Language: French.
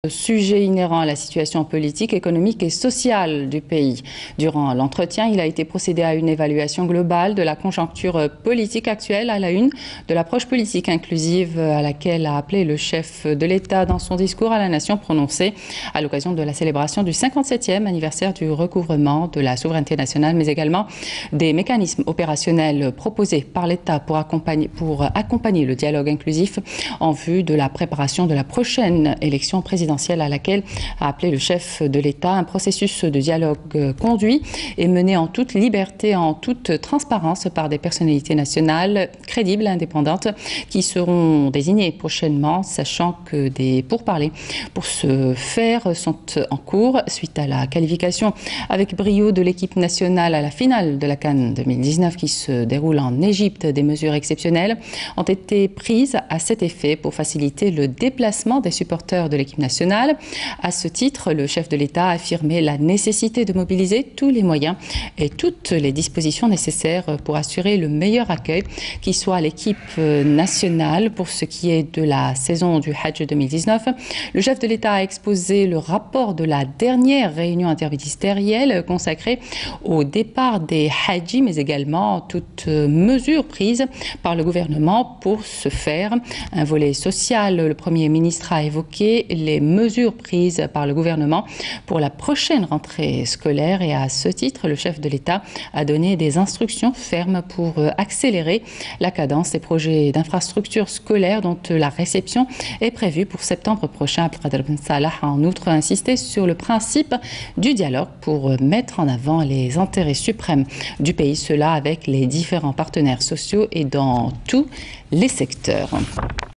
Sujet inhérent à la situation politique, économique et sociale du pays. Durant l'entretien, il a été procédé à une évaluation globale de la conjoncture politique actuelle à la une de l'approche politique inclusive à laquelle a appelé le chef de l'État dans son discours à la nation prononcé à l'occasion de la célébration du 57e anniversaire du recouvrement de la souveraineté nationale, mais également des mécanismes opérationnels proposés par l'État pour accompagner le dialogue inclusif en vue de la préparation de la prochaine élection présidentielle à laquelle a appelé le chef de l'État. Un processus de dialogue conduit et mené en toute liberté, en toute transparence par des personnalités nationales crédibles et indépendantes qui seront désignées prochainement, sachant que des pourparlers pour ce faire sont en cours suite à la qualification avec brio de l'équipe nationale à la finale de la CAN 2019 qui se déroule en Égypte. Des mesures exceptionnelles ont été prises à cet effet pour faciliter le déplacement des supporters de l'équipe nationale. À ce titre, le chef de l'État a affirmé la nécessité de mobiliser tous les moyens et toutes les dispositions nécessaires pour assurer le meilleur accueil qui soit à l'équipe nationale. Pour ce qui est de la saison du Hajj 2019, le chef de l'État a exposé le rapport de la dernière réunion interministérielle consacrée au départ des Hajjis, mais également toutes mesures prises par le gouvernement pour ce faire. Un volet social, le Premier ministre a évoqué les mesures prises par le gouvernement pour la prochaine rentrée scolaire et à ce titre, le chef de l'État a donné des instructions fermes pour accélérer la cadence des projets d'infrastructures scolaires dont la réception est prévue pour septembre prochain. Abdelkader Ben Salah a en outre insisté sur le principe du dialogue pour mettre en avant les intérêts suprêmes du pays, cela avec les différents partenaires sociaux et dans tous les secteurs.